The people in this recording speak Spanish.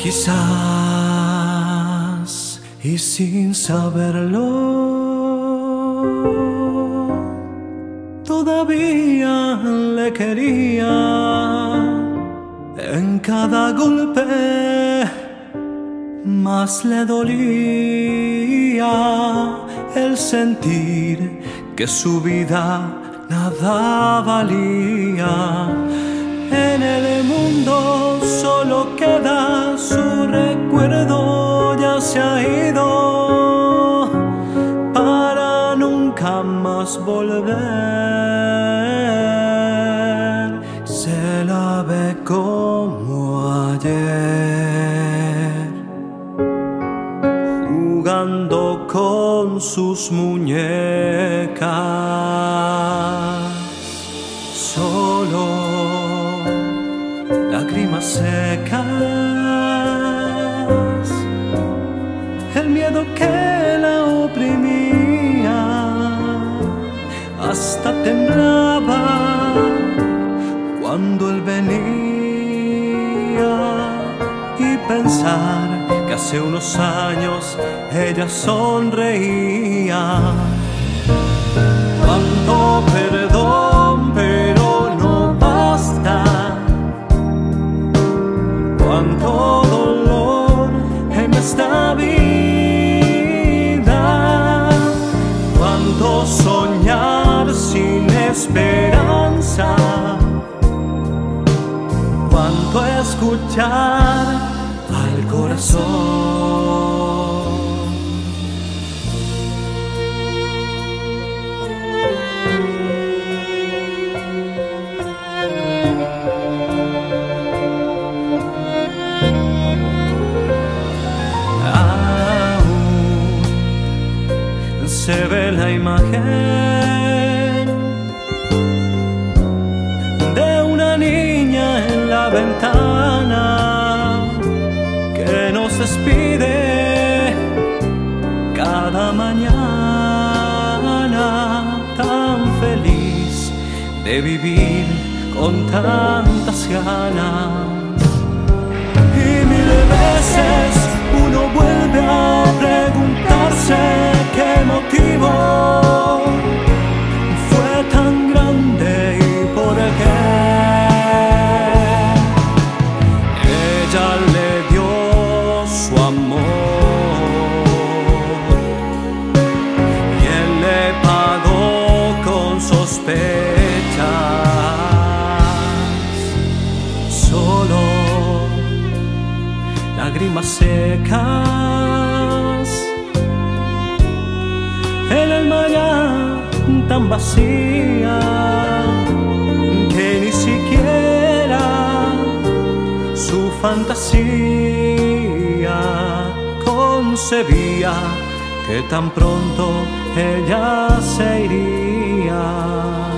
Quizás y sin saberlo, todavía le quería. En cada golpe más le dolía el sentir que su vida nada valía. En el mundo solo queda su recuerdo, ya se ha ido para nunca más volver. Se la ve como ayer, jugando con sus muñecas. Solo lágrimas secas, el miedo que la oprimía, hasta temblaba cuando él venía. Y pensar que hace unos años ella sonreía. Cuánto perdón, pero no basta. Cuánto dolor en esta vida, cuánto soñar sin esperanza, cuánto escuchar al corazón. Se ve la imagen de una niña en la ventana que nos despide cada mañana, tan feliz de vivir con tantas ganas. Y mil veces uno vuelve a preguntarse qué motivo fue tan grande y por qué. Ella le dio su amor y él le pagó con sospechas. Solo lágrimas secas, el alma ya tan vacía que ni siquiera su fantasía concebía que tan pronto ella se iría.